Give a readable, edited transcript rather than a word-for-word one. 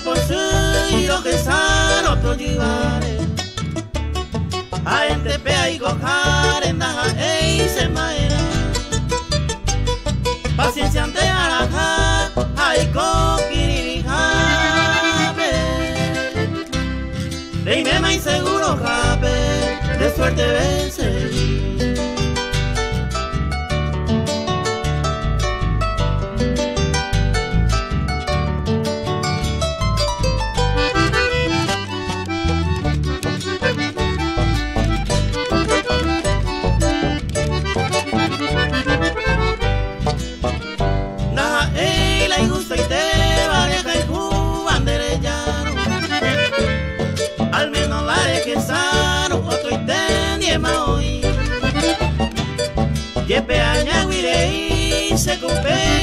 posuyo que sano to llevare a ente pea y cojare naja ei se maera paciencia ante araja ay kokiriri jape de me mai seguro jape de suerte vencer. Yepe aña guirei se cumpe